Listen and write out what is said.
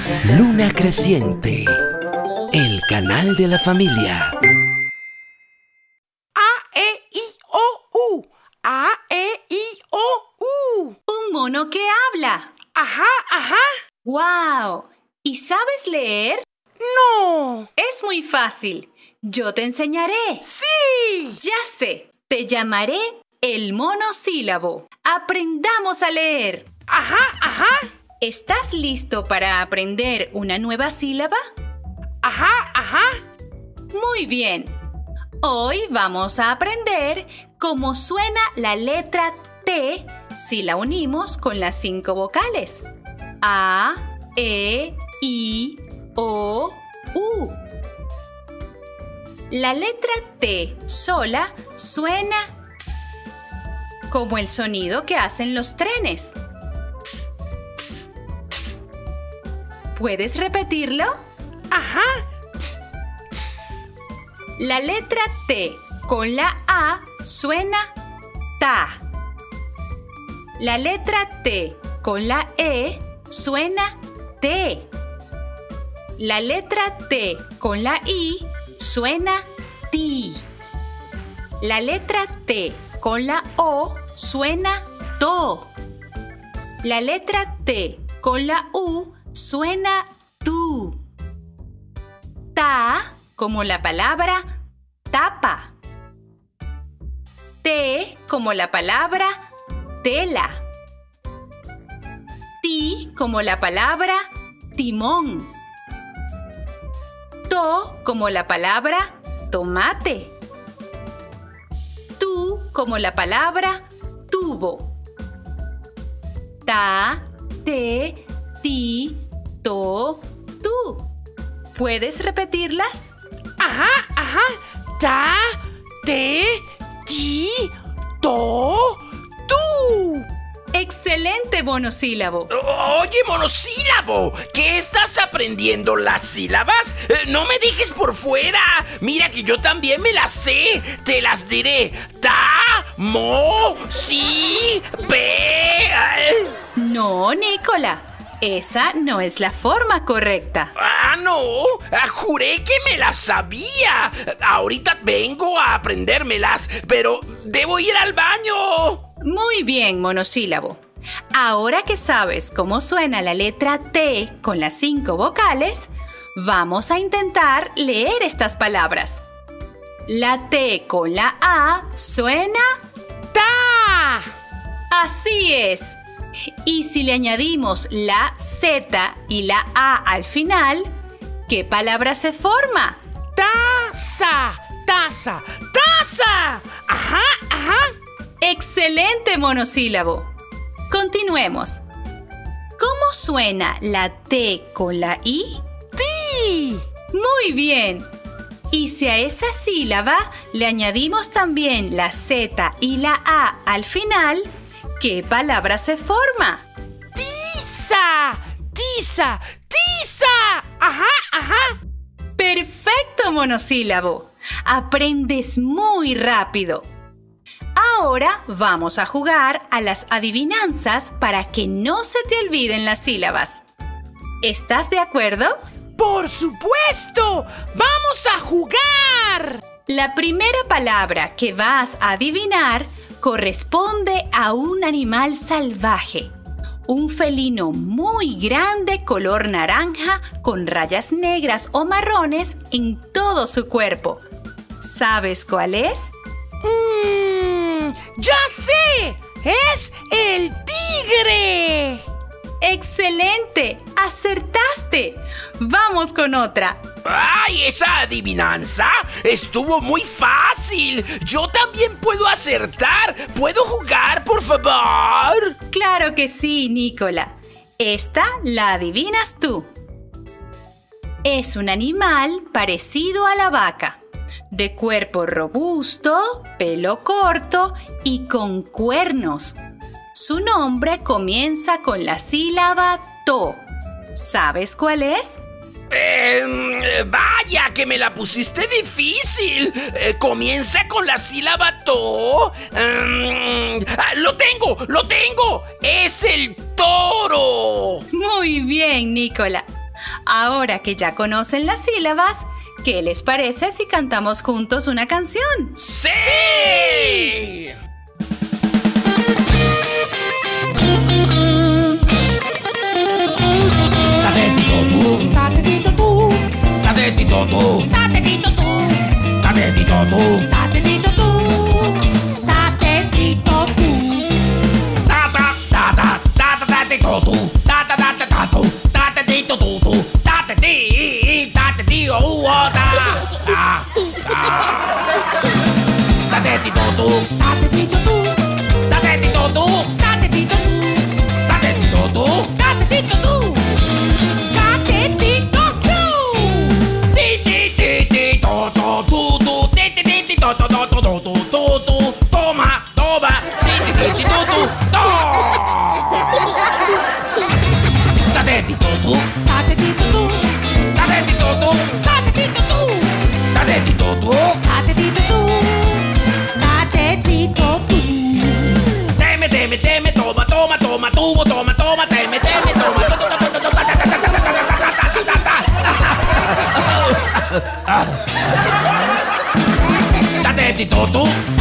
Luna Creciente, el canal de la familia. A-E-I-O-U. A-E-I-O-U. Un mono que habla. Ajá, ajá. ¡Wow! ¿Y sabes leer? No. Es muy fácil. Yo te enseñaré. ¡Sí! Ya sé. Te llamaré el monosílabo. Aprendamos a leer. Ajá, ajá. ¿Estás listo para aprender una nueva sílaba? Ajá, ajá. Muy bien. Hoy vamos a aprender cómo suena la letra T si la unimos con las 5 vocales. A, E, I, O, U. La letra T sola suena ts, como el sonido que hacen los trenes. Ts, ts, ts. ¿Puedes repetirlo? Ajá. La letra T con la A suena ta. La letra T con la E suena te. La letra T con la I suena ti. La letra T con la O suena to. La letra T con la U suena tu. Ta como la palabra tapa. Te como la palabra tela. Ti como la palabra timón. To como la palabra tomate. Tu como la palabra tubo. Ta, te, ti, to, tu. ¿Puedes repetirlas? Ajá, ajá. Ta, te, ti, to, tu. ¡Excelente monosílabo! Oye, monosílabo, ¿qué estás aprendiendo las sílabas? No me dejes por fuera. Mira que yo también me las sé. Te las diré. Ta, mo, si, pe. No, Nicola. Esa no es la forma correcta. Ah, no. Juré que me las sabía. Ahorita vengo a aprendérmelas, pero debo ir al baño. Muy bien, monosílabo. Ahora que sabes cómo suena la letra T con las 5 vocales, vamos a intentar leer estas palabras. La T con la A suena Ta. así es. Y si le añadimos la Z y la A al final, ¿qué palabra se forma? Taza, taza, taza. Ajá, ajá. ¡Excelente monosílabo! Continuemos. ¿Cómo suena la T con la I? Ti. Muy bien. Y si a esa sílaba le añadimos también la Z y la A al final, ¿qué palabra se forma? Tiza, tiza, tiza. Ajá, ajá. ¡Perfecto, monosílabo! Aprendes muy rápido. Ahora vamos a jugar a las adivinanzas para que no se te olviden las sílabas. ¿Estás de acuerdo? ¡Por supuesto! ¡Vamos a jugar! La primera palabra que vas a adivinar corresponde a un animal salvaje. Un felino muy grande color naranja con rayas negras o marrones en todo su cuerpo. ¿Sabes cuál es? ¡Ya sé! ¡Es el tigre! ¡Excelente! ¡Acertaste! ¡Vamos con otra! ¡Ay, esa adivinanza estuvo muy fácil! ¡Yo también puedo acertar! ¿Puedo jugar, por favor? ¡Claro que sí, Nicola! Esta la adivinas tú. Es un animal parecido a la vaca, de cuerpo robusto, pelo corto y con cuernos. Su nombre comienza con la sílaba to. ¿Sabes cuál es? Vaya, que me la pusiste difícil. Comienza con la sílaba to. ¡Lo tengo! ¡Es el toro! Muy bien, Nicola. Ahora que ya conocen las sílabas, ¿qué les parece si cantamos juntos una canción? ¡Sí! Tatetito tú, tatetito tú, tatetito tú, tatetito tú, tatetito tú, tatetito tú, tatetito tú, tata tata tata tatetito tú, tata tata tata tatetito tú tú, tateti tateti ta tatetito tú, tatetito tú, tatetito tú, tatetito tú, tatetito tú, tatetito tú. Toma, toma, Tatetito tú, tatetito tú, tatetito tú, tatetito tú, tatetito tú, tatetito tú, tatetito tú. teme, teme, teme, toma, toma, toma, tubo, toma, toma, teme, teme, toma, Tatetito tú,